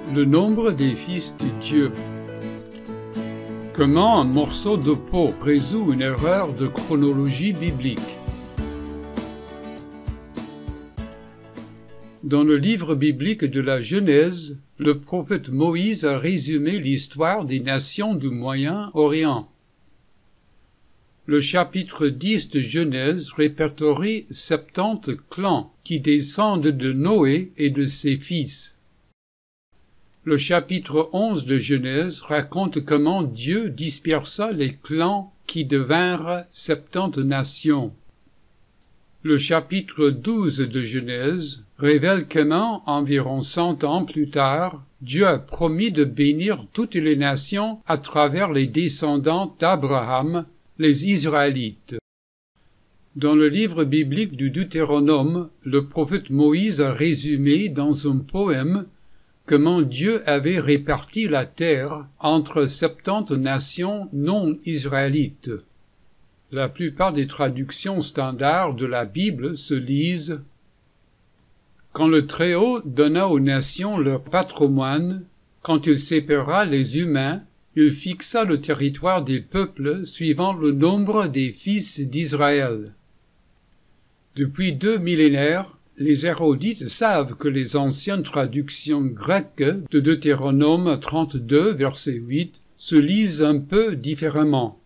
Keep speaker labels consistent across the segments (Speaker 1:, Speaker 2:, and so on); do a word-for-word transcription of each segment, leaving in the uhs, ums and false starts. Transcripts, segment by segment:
Speaker 1: Le nombre des fils de Dieu. Comment un morceau de peau résout une erreur de chronologie biblique? Dans le livre biblique de la Genèse, le prophète Moïse a résumé l'histoire des nations du Moyen-Orient. Le chapitre dix de Genèse répertorie septante clans qui descendent de Noé et de ses fils. Le chapitre onze de Genèse raconte comment Dieu dispersa les clans qui devinrent septante nations. Le chapitre douze de Genèse révèle comment, environ cent ans plus tard, Dieu a promis de bénir toutes les nations à travers les descendants d'Abraham, les Israélites. Dans le livre biblique du Deutéronome, le prophète Moïse a résumé dans un poème comment Dieu avait réparti la terre entre septante nations non israélites. La plupart des traductions standards de la Bible se lisent « Quand le Très-Haut donna aux nations leur patrimoine, quand il sépara les humains, il fixa le territoire des peuples suivant le nombre des fils d'Israël. » Depuis deux millénaires, les érudites savent que les anciennes traductions grecques de Deutéronome trente-deux, verset huit, se lisent un peu différemment.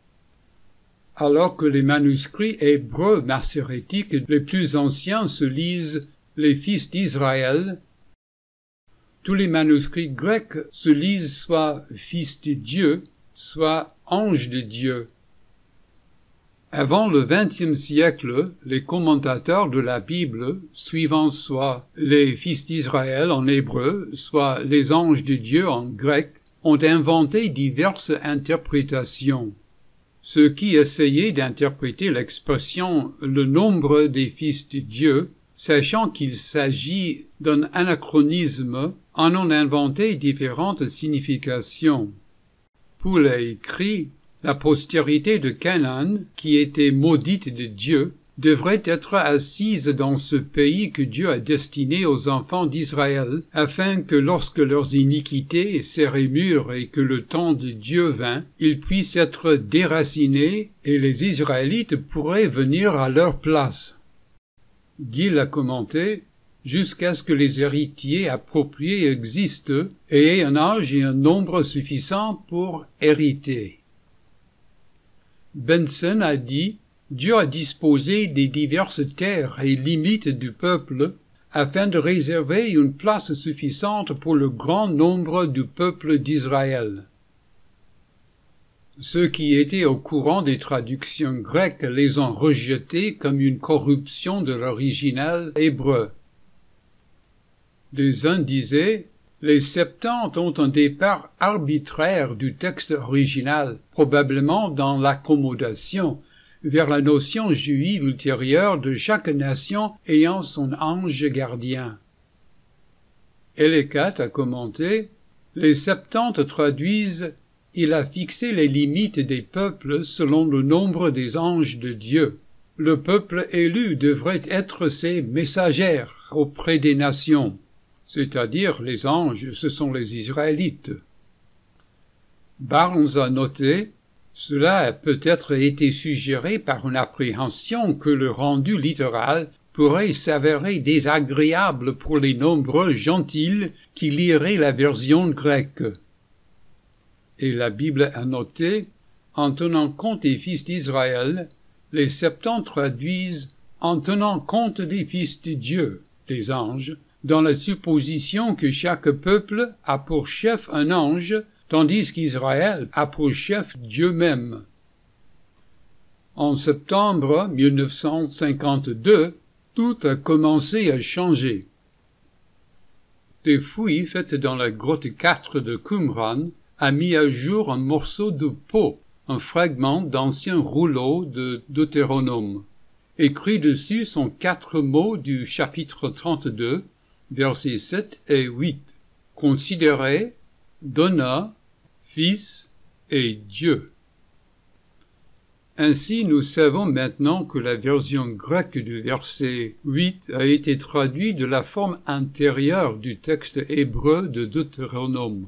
Speaker 1: Alors que les manuscrits hébreux massérétiques les plus anciens se lisent « les fils d'Israël », tous les manuscrits grecs se lisent soit « fils de Dieu », soit « ange de Dieu ». Avant le vingtième siècle, les commentateurs de la Bible, suivant soit les fils d'Israël en hébreu, soit les anges de Dieu en grec, ont inventé diverses interprétations. Ceux qui essayaient d'interpréter l'expression « le nombre des fils de Dieu », sachant qu'il s'agit d'un anachronisme, en ont inventé différentes significations. Poule a écrit « La postérité de Canaan, qui était maudite de Dieu, devrait être assise dans ce pays que Dieu a destiné aux enfants d'Israël, afin que lorsque leurs iniquités seraient mûres et que le temps de Dieu vint, ils puissent être déracinés et les Israélites pourraient venir à leur place. » Gill a commenté « Jusqu'à ce que les héritiers appropriés existent et aient un âge et un nombre suffisant pour hériter. » Benson a dit « Dieu a disposé des diverses terres et limites du peuple afin de réserver une place suffisante pour le grand nombre du peuple d'Israël. » Ceux qui étaient au courant des traductions grecques les ont rejetées comme une corruption de l'original hébreu. Les uns disaient « Les Septante ont un départ arbitraire du texte original, probablement dans l'accommodation, vers la notion juive ultérieure de chaque nation ayant son ange gardien. » Ellicott a commenté « Les Septante traduisent « Il a fixé les limites des peuples selon le nombre des anges de Dieu. Le peuple élu devrait être ses messagères auprès des nations. » C'est-à-dire les anges, ce sont les Israélites. Barnes a noté « Cela a peut-être été suggéré par une appréhension que le rendu littéral pourrait s'avérer désagréable pour les nombreux gentils qui liraient la version grecque. » Et la Bible a noté « En tenant compte des fils d'Israël, les Septante traduisent « En tenant compte des fils de Dieu, des anges », dans la supposition que chaque peuple a pour chef un ange, tandis qu'Israël a pour chef Dieu même. En septembre mille neuf cent cinquante-deux, tout a commencé à changer. Des fouilles faites dans la grotte quatre de Qumran a mis à jour un morceau de peau, un fragment d'ancien rouleau de Deutéronome. Écrit dessus sont quatre mots du chapitre trente-deux, versets sept et huit. Considérez, donna, fils et Dieu. Ainsi, nous savons maintenant que la version grecque du verset huit a été traduite de la forme antérieure du texte hébreu de Deutéronome.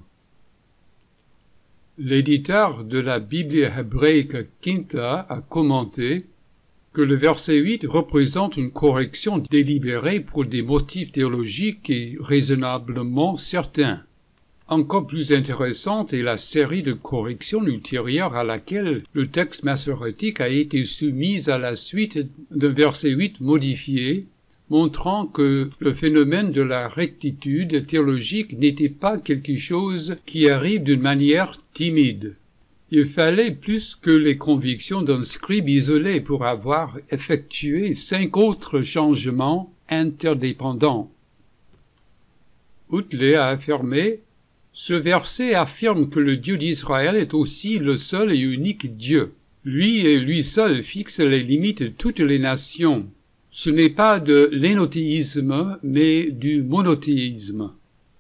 Speaker 1: L'éditeur de la Bible hébraïque Quinta a commenté que le verset huit représente une correction délibérée pour des motifs théologiques et raisonnablement certains. Encore plus intéressante est la série de corrections ultérieures à laquelle le texte massorétique a été soumis à la suite d'un verset huit modifié, montrant que le phénomène de la rectitude théologique n'était pas quelque chose qui arrive d'une manière timide. Il fallait plus que les convictions d'un scribe isolé pour avoir effectué cinq autres changements interdépendants. Hutley a affirmé: ce verset affirme que le Dieu d'Israël est aussi le seul et unique Dieu. Lui et lui seul fixe les limites de toutes les nations. Ce n'est pas de l'énothéisme, mais du monothéisme.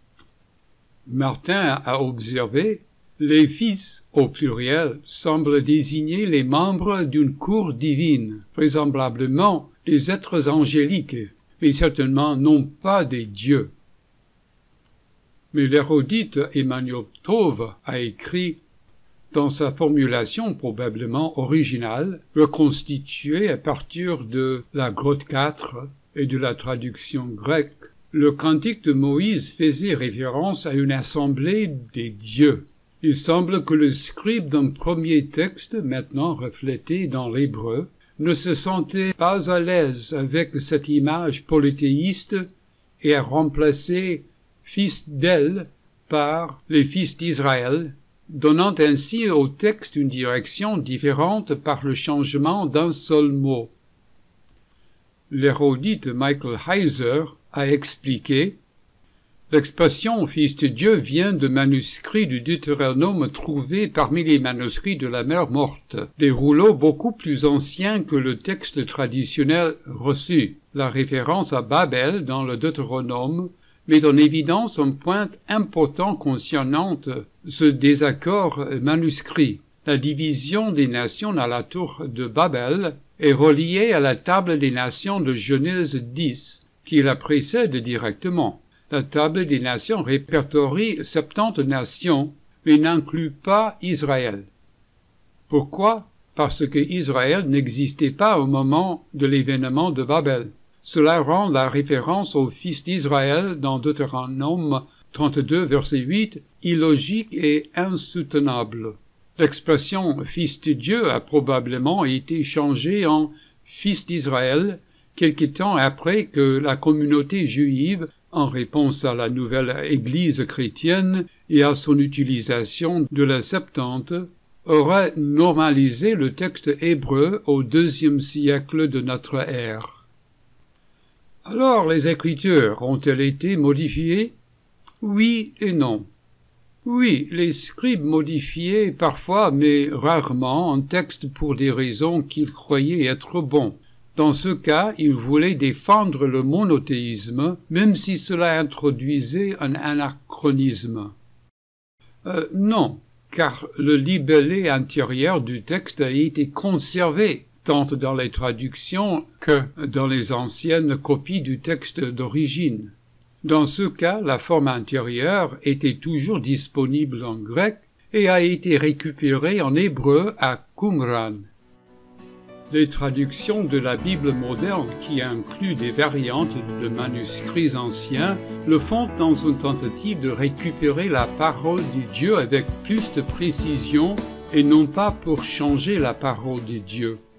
Speaker 1: Martin a observé: les fils, au pluriel, semblent désigner les membres d'une cour divine, vraisemblablement des êtres angéliques, mais certainement non pas des dieux. Mais l'érudite Emmanuel Tove a écrit, dans sa formulation probablement originale, reconstituée à partir de la grotte quatre et de la traduction grecque, le cantique de Moïse faisait référence à une assemblée des dieux. Il semble que le scribe d'un premier texte, maintenant reflété dans l'hébreu, ne se sentait pas à l'aise avec cette image polythéiste et a remplacé fils d'El par les fils d'Israël, donnant ainsi au texte une direction différente par le changement d'un seul mot. L'érudite Michael Heiser a expliqué: l'expression « fils de Dieu » vient de manuscrits du Deutéronome trouvés parmi les manuscrits de la mer Morte, des rouleaux beaucoup plus anciens que le texte traditionnel reçu. La référence à Babel dans le Deutéronome met en évidence un point important concernant ce désaccord manuscrit. La division des nations à la tour de Babel est reliée à la table des nations de Genèse dix, qui la précède directement. La table des nations répertorie septante nations, mais n'inclut pas Israël. Pourquoi? Parce que Israël n'existait pas au moment de l'événement de Babel. Cela rend la référence aux fils d'Israël dans Deutéronome trente-deux, verset huit, illogique et insoutenable. L'expression « fils de Dieu » a probablement été changée en « fils d'Israël » quelque temps après que la communauté juive, en réponse à la nouvelle Église chrétienne et à son utilisation de la Septante, aurait normalisé le texte hébreu au deuxième siècle de notre ère. Alors, les Écritures ont-elles été modifiées? Oui et non. Oui, les scribes modifiaient parfois, mais rarement, un texte pour des raisons qu'ils croyaient être bons. Dans ce cas, ils voulaient défendre le monothéisme, même si cela introduisait un anachronisme. Euh, non, car le libellé intérieur du texte a été conservé, tant dans les traductions que dans les anciennes copies du texte d'origine. Dans ce cas, la forme intérieure était toujours disponible en grec et a été récupérée en hébreu à Qumran. Les traductions de la Bible moderne, qui incluent des variantes de manuscrits anciens, le font dans une tentative de récupérer la parole de Dieu avec plus de précision et non pas pour changer la parole de Dieu.